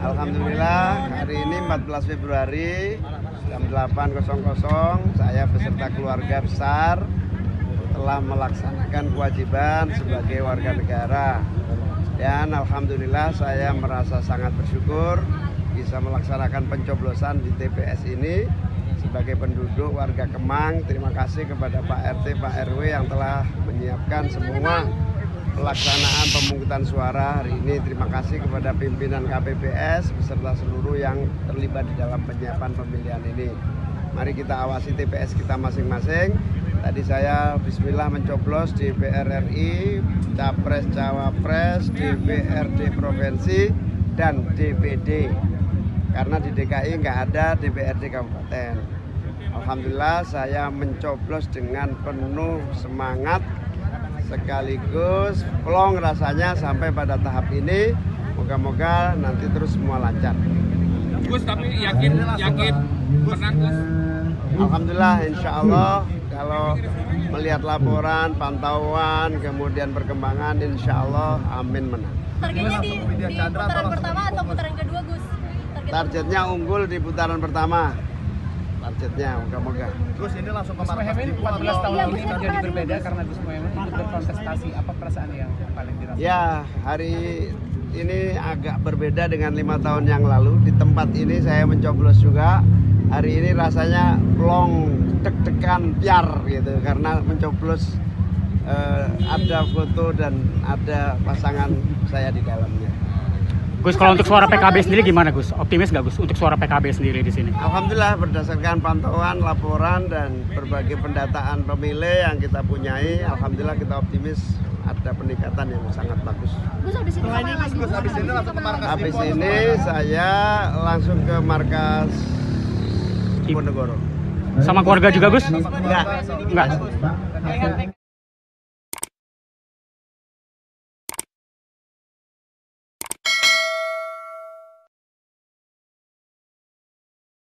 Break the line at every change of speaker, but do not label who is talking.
Alhamdulillah hari ini 14 Februari jam 8.00 saya beserta keluarga besar telah melaksanakan kewajiban sebagai warga negara. Dan alhamdulillah saya merasa sangat bersyukur bisa melaksanakan pencoblosan di TPS ini sebagai penduduk warga Kemang. Terima kasih kepada Pak RT, Pak RW yang telah menyiapkan semua pelaksanaan pemungutan suara hari ini. Terima kasih kepada pimpinan KPPS beserta seluruh yang terlibat di dalam penyiapan pemilihan ini. Mari kita awasi TPS kita masing-masing. Tadi saya bismillah mencoblos di DPR RI, Capres, Cawapres, DPRD Provinsi, dan DPD. Karena di DKI nggak ada DPRD Kabupaten. Alhamdulillah saya mencoblos dengan penuh semangat, sekaligus plong rasanya sampai pada tahap ini. Moga-moga nanti terus semua lancar.
Gus, tapi yakin menang, Gus?
Alhamdulillah, insya Allah kalau melihat laporan, pantauan, kemudian perkembangan, insya Allah amin menang.
Targetnya di putaran pertama atau putaran kedua, Gus?
Targetnya unggul di putaran pertama. Targetnya, moga-moga.
Gus, ini langsung ke markas.
14 tahun ini menjadi berbeda karena Gus Muhaimin ikut berkontestasi. Apa perasaan yang paling dirasakan?
Ya, hari ini agak berbeda dengan 5 tahun yang lalu. Di tempat ini saya mencoblos juga. Hari ini rasanya plong, deg-degan, piar gitu karena mencoblos ada foto dan ada pasangan saya di dalamnya.
Gus, kalau untuk suara PKB sendiri gimana, Gus? Optimis nggak, Gus, untuk suara PKB sendiri di sini?
Alhamdulillah, berdasarkan pantauan, laporan, dan berbagai pendataan pemilih yang kita punyai, alhamdulillah kita optimis ada peningkatan yang sangat bagus.
Gus, habis ini kemana lagi?
Habis ini langsung ke markas.
Habis ini saya langsung ke markas Ponegoro.
Sama keluarga juga, Gus?
Enggak.